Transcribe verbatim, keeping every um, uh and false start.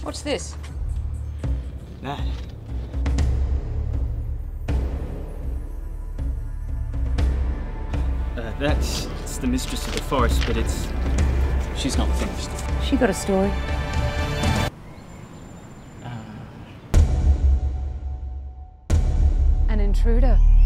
What's this? That. Uh, that's it's the Mistress of the Forest, but it's... she's not finished. She got a story. Uh... An intruder.